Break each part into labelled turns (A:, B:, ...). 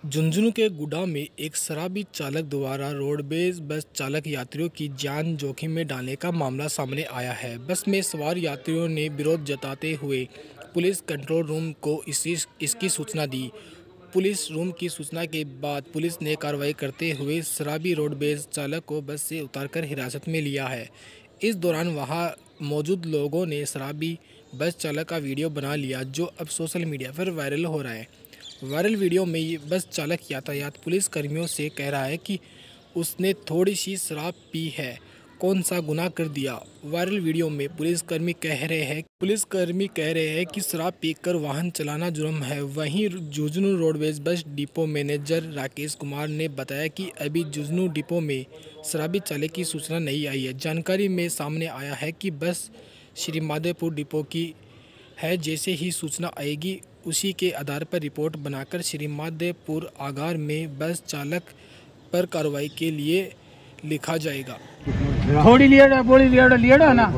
A: झुंझुनू के गुडा में एक शराबी चालक द्वारा रोडवेज बस चालक यात्रियों की जान जोखिम में डालने का मामला सामने आया है। बस में सवार यात्रियों ने विरोध जताते हुए पुलिस कंट्रोल रूम को इसकी सूचना दी। पुलिस रूम की सूचना के बाद पुलिस ने कार्रवाई करते हुए शराबी रोडवेज चालक को बस से उतारकर हिरासत में लिया है। इस दौरान वहां मौजूद लोगों ने शराबी बस चालक का वीडियो बना लिया, जो अब सोशल मीडिया पर वायरल हो रहा है। वायरल वीडियो में ये बस चालक यातायात पुलिस कर्मियों से कह रहा है कि उसने थोड़ी सी शराब पी है, कौन सा गुनाह कर दिया। वायरल वीडियो में पुलिसकर्मी कह रहे हैं कि शराब पीकर वाहन चलाना जुर्म है। वहीं Jhunjhunu roadways bus depot manager Rakesh Kumar ने बताया कि अभी झुंझुनू डिपो में शराबी चालक की सूचना नहीं आई है। जानकारी में सामने आया है कि बस श्री माधोपुर डिपो की है। जैसे ही सूचना आएगी उसी के आधार पर रिपोर्ट बनाकर श्री माधोपुर आगार में बस चालक पर कार्रवाई के लिए लिखा जाएगा।
B: थोड़ी लिया है ना।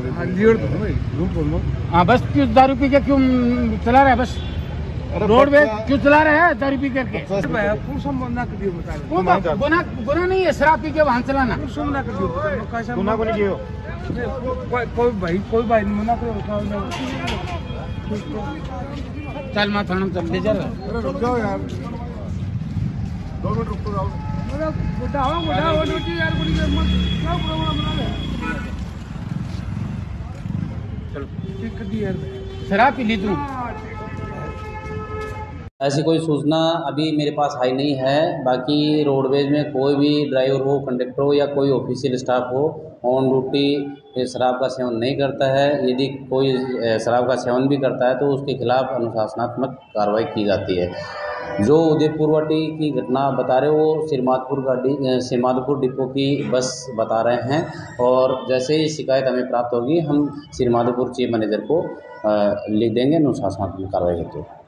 B: हाँ, बस क्यों दारू पी के क्यों चला रहा है? बस रोड पे क्यों चला रहा है दारू पी करके? गुना नहीं है शराब पी के वाहन चलाना। चल मैं थाना चल ले जा रहा।
C: रुक जाओ यार, 2 मिनट रुक जाओ। बुढ़ा हो ड्यूटी यार, बड़ी क्या प्रॉब्लम बना ले।
B: चलो ठीक कर दी यार, शराब पी ली तू?
D: ऐसी कोई सूचना अभी मेरे पास आई नहीं है। बाकी रोडवेज में कोई भी ड्राइवर हो, कंडक्टर हो या कोई ऑफिशियल स्टाफ हो, ऑन ड्यूटी शराब का सेवन नहीं करता है। यदि कोई शराब का सेवन भी करता है तो उसके खिलाफ अनुशासनात्मक कार्रवाई की जाती है। जो उदयपुरवाटी की घटना बता रहे हो वो श्रीमाधोपुर डिपो की बस बता रहे हैं, और जैसे ही शिकायत हमें प्राप्त होगी हम श्रीमाधोपुर चीफ मैनेजर को लिख देंगे, अनुशासनात्मक कार्रवाई हेतु।